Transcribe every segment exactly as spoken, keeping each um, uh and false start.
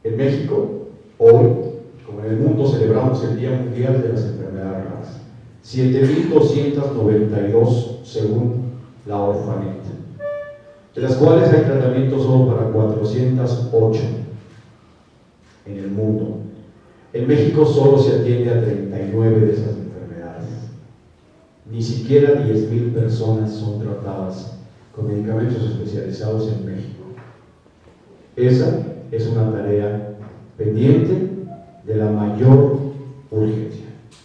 En México, hoy, como en el mundo, celebramos el Día Mundial de las Enfermedades Raras. siete mil doscientos noventa y dos según la Orphanet, de las cuales hay tratamientos solo para cuatrocientas ocho en el mundo. En México solo se atiende a treinta y nueve de esas enfermedades. Ni siquiera diez mil personas son tratadas con medicamentos especializados en México. Esa es una tarea pendiente de la mayor urgencia.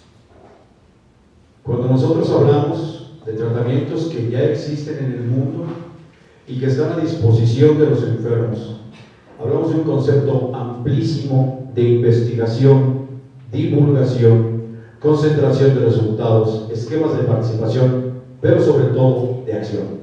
Cuando nosotros hablamos de tratamientos que ya existen en el mundo y que están a disposición de los enfermos, hablamos de un concepto amplísimo de investigación, divulgación, concentración de resultados, esquemas de participación, pero sobre todo de acción.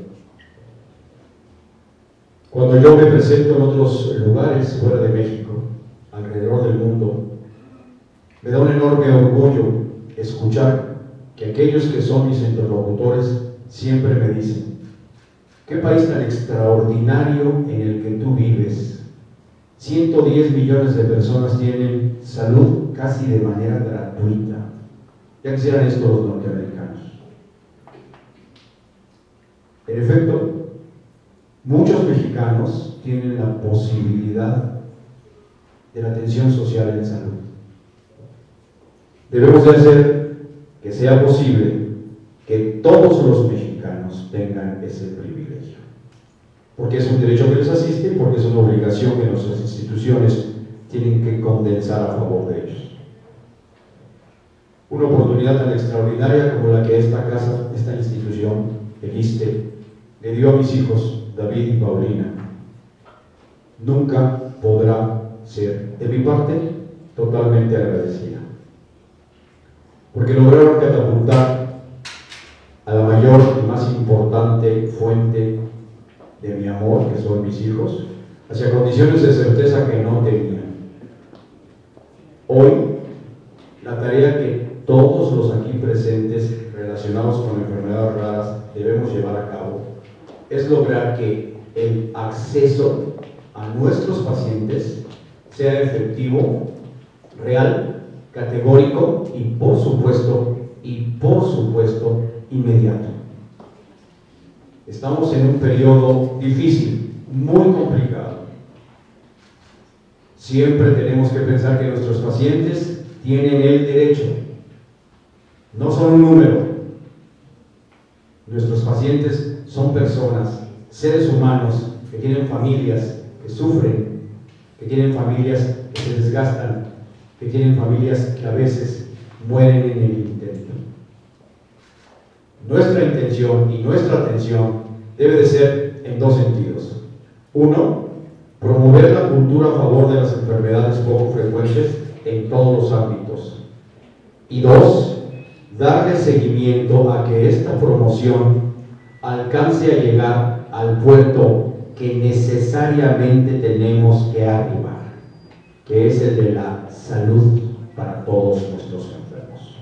Cuando yo me presento en otros lugares fuera de México, alrededor del mundo, me da un enorme orgullo escuchar que aquellos que son mis interlocutores siempre me dicen: qué país tan extraordinario en el que tú vives. ciento diez millones de personas tienen salud casi de manera gratuita. Ya quisieran esto los norteamericanos. En efecto, muchos mexicanos tienen la posibilidad de la atención social en salud. Debemos de hacer que sea posible que todos los mexicanos tengan ese privilegio, porque es un derecho que les asiste y porque es una obligación que nuestras instituciones tienen que condensar a favor de ellos. Una oportunidad tan extraordinaria como la que esta casa, esta institución, el ISSSTE, le dio a mis hijos, David y Paulina, nunca podrá ser, de mi parte, totalmente agradecida, porque lograron catapultar a la mayor y más importante fuente de mi amor, que son mis hijos, hacia condiciones de certeza que no tenían. Hoy, la tarea que todos los aquí presentes relacionados con enfermedades raras debemos llevar a cabo es lograr que el acceso a nuestros pacientes sea efectivo, real, categórico y por supuesto, y por supuesto, inmediato. Estamos en un periodo difícil, muy complicado. Siempre tenemos que pensar que nuestros pacientes tienen el derecho, no son un número. Nuestros pacientes son personas, seres humanos que tienen familias, que sufren, que tienen familias que se desgastan, que tienen familias que a veces mueren en el intento. Nuestra intención y nuestra atención debe de ser en dos sentidos. Uno, promover la cultura a favor de las enfermedades poco frecuentes en todos los ámbitos. Y dos, darle seguimiento a que esta promoción alcance a llegar al puerto que necesariamente tenemos que arribar, que es el de la salud para todos nuestros enfermos.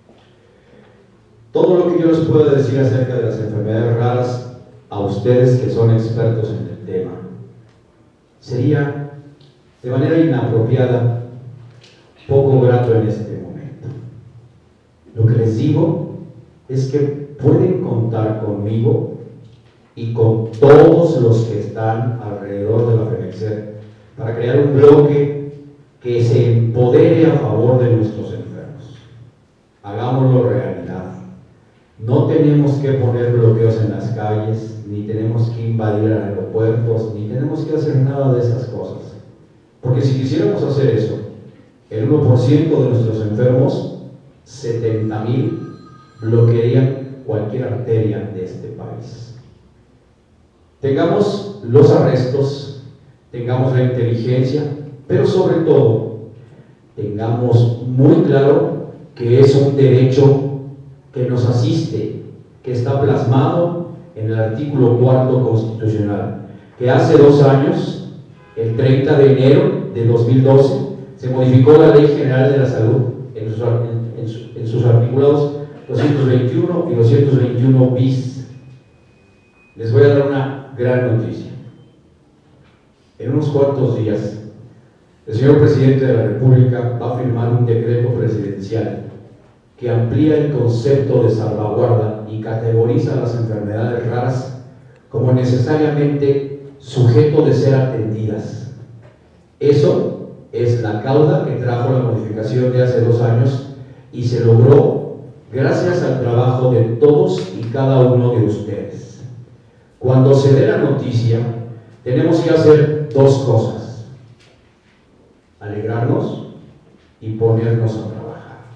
Todo lo que yo les pueda decir acerca de las enfermedades raras a ustedes que son expertos en el tema sería de manera inapropiada, poco grato en este momento. Lo que les digo es que pueden contar conmigo y con todos los que están alrededor de la FEMEXER para crear un bloque que se empodere a favor de nuestros enfermos. Hagámoslo realidad. No tenemos que poner bloqueos en las calles, ni tenemos que invadir aeropuertos, ni tenemos que hacer nada de esas cosas. Porque si quisiéramos hacer eso, el uno por ciento de nuestros enfermos, setenta mil, bloquearían cualquier arteria de este país. Tengamos los arrestos, tengamos la inteligencia, pero sobre todo, tengamos muy claro que es un derecho que nos asiste, que está plasmado en el artículo cuarto constitucional, que hace dos años, el treinta de enero de dos mil doce, se modificó la Ley General de la Salud en sus, en, en sus, en sus articulados doscientos veintiuno y doscientos veintiuno bis. Les voy a dar una gran noticia. En unos cuantos días El señor Presidente de la República va a firmar un decreto presidencial que amplía el concepto de salvaguarda y categoriza las enfermedades raras como necesariamente sujeto de ser atendidas. Eso es la causa que trajo la modificación de hace dos años y se logró gracias al trabajo de todos y cada uno de ustedes. Cuando se dé la noticia, tenemos que hacer dos cosas: alegrarnos y ponernos a trabajar.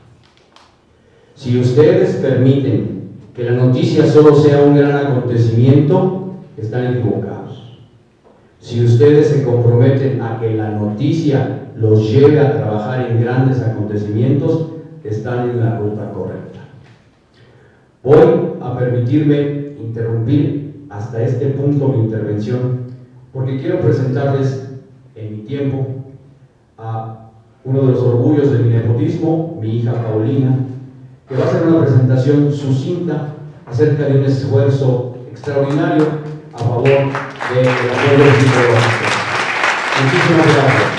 Si ustedes permiten que la noticia solo sea un gran acontecimiento, están equivocados. Si ustedes se comprometen a que la noticia los lleve a trabajar en grandes acontecimientos, están en la ruta correcta. Voy a permitirme interrumpir hasta este punto mi intervención, porque quiero presentarles en mi tiempo a uno de los orgullos de mi nepotismo, mi hija Paulina, que va a hacer una presentación sucinta acerca de un esfuerzo extraordinario a favor del apoyo de los ciudadanos. Muchísimas gracias.